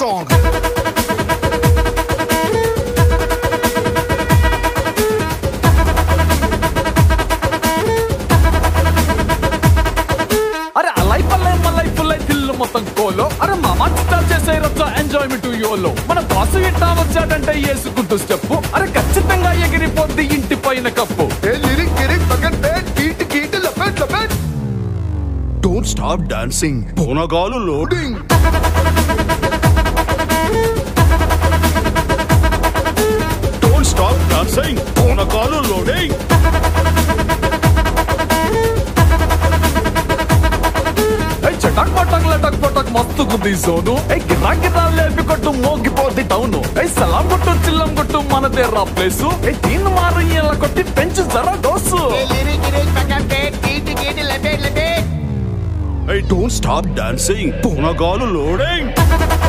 strong. అరే అలై పల్లై మలై పుల్లై తిల్లు మొత్తం కోలో. అరే మామా చిత్తాలు చేసే రచ్చా ఎంజాయ్మెంట్ యోలో. మన బాసు ఇట్టా వచ్చాడంటే వేసుకుంటూ స్టెప్పు. అరే ఖచ్చితంగా ఎగిరిపోద్ది ఇంటి పైన కప్పు. లిరిక్ గిరిక్ పకడ్ బేట్ కీట్ కీట్ లపెట్ లపెట్. Don't stop dancing. పూనగాలు లోడింగ్. Don't stop dancing. పూనగాలు లోడింగ్. చటక్ పటక్ లటక్ పటక్ మస్తు గుద్ది జోను. గిరా గిరా లేపి కొట్టు మోగిపోద్ది టౌను. సలాం కొట్టు చిల్లం కొట్టు మనదే రా ప్లేసు. దీన్ని మారు ఇలా కొట్టి పెంచు జరా డోసు. Don't stop dancing. పూనగాలు లోడింగ్.